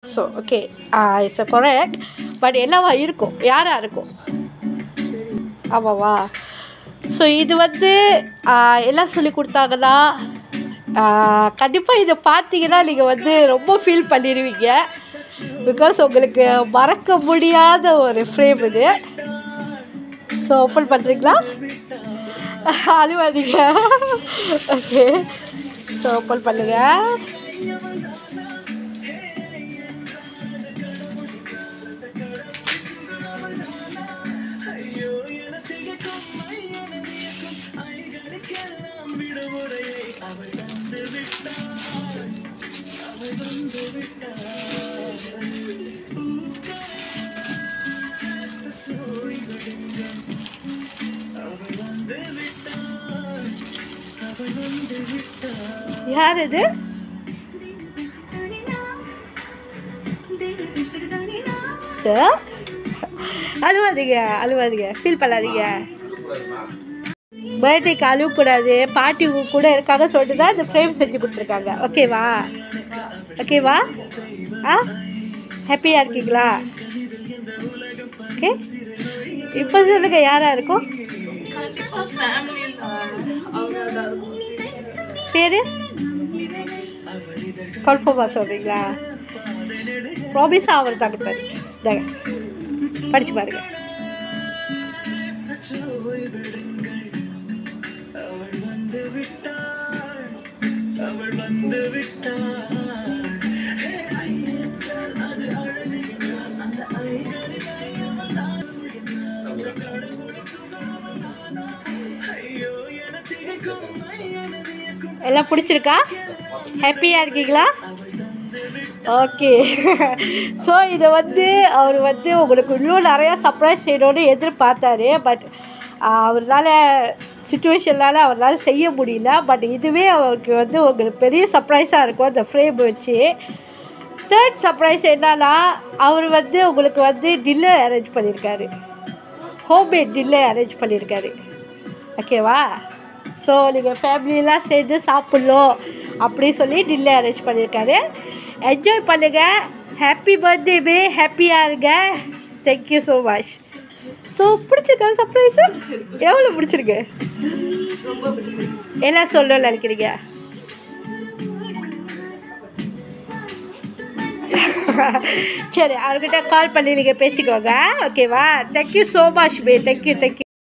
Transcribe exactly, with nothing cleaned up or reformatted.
So okay it's a correct. But எல்லாவா இருக்கும், யாராக இருக்கும்? ஆமாவா? ஸோ இது வந்து எல்லாம் சொல்லி கொடுத்தாங்கன்னா கண்டிப்பாக இதை பார்த்தீங்கன்னா நீங்கள் வந்து ரொம்ப ஃபீல் பண்ணிடுவீங்க. பிகாஸ் உங்களுக்கு மறக்க முடியாத ஒரு ஃப்ரேம் இது. ஸோ ஓப்பன் பண்ணுறீங்களா? அழுவாதீங்க. ஓகே, ஸோ ஓப்பன் பண்ணுங்க. யார் இது? சார் அழுவாதீங்க, அழுவாதீங்க, ஃபீல் பண்ணாதீங்க. பர்த்டேக்கு அழுவக்கூடாது, பாட்டி கூட இருக்காங்க சொல்லிட்டு தான் இந்த ஃப்ரேம் செஞ்சு கொடுத்துருக்காங்க. ஓகேவா? ஓகேவா? ஆ ஹாப்பியாக இருக்கீங்களா? ஓகே, இப்போ சொல்லுங்க யாராக இருக்கும்? பேர் கன்ஃபார்மாக சொல்கிறீங்களா? ப்ராமிஸாக அவர் தான் கொடுத்தாரு. தாங்க படித்து பாருங்க. எல்லாம் பிடிச்சிருக்கா? ஹாப்பியாக இருக்கீங்களா? ஓகே. ஸோ இதை வந்து அவர் வந்து உங்களுக்கு இன்னும் நிறையா சர்ப்ரைஸ் செய்யணும்னு எதிர்பார்த்தாரு. பட் அவரால் சிச்சுவேஷனால் அவரால் செய்ய முடியல. பட் இதுவே அவருக்கு வந்து உங்களுக்கு பெரிய சர்ப்ரைஸாக இருக்கும் அந்த ஃப்ரேம் வச்சு. தேர்ட் சர்ப்ரைஸ் என்னன்னா, அவர் வந்து உங்களுக்கு வந்து டின்னர் அரேஞ்ச் பண்ணியிருக்காரு. ஹோம்மேட் டின்னர் அரேஞ்ச் பண்ணியிருக்காரு. ஓகேவா? ஸோ நீங்கள் ஃபேமிலியெலாம் சேர்ந்து சாப்பிட்ணும் அப்படி சொல்லி டின்னர் அரேஞ்ச் பண்ணியிருக்காரு. என்ஜாய் பண்ணுங்கள். ஹாப்பி பர்த்டேவே, ஹாப்பியாக இருங்க. Thank you so much. ஸோ பிடிச்சிருக்கா சர்ப்ரைஸு? எவ்வளோ பிடிச்சிருக்கு? எல்லாம் சொல்லணும்னு நினைக்கிறீங்க? சரி, அவர்கிட்ட கால் பண்ணி நீங்கள் பேசிக்கோங்க. ஓகேவா? தேங்க்யூ ஸோ மச் பே. Thank you thank you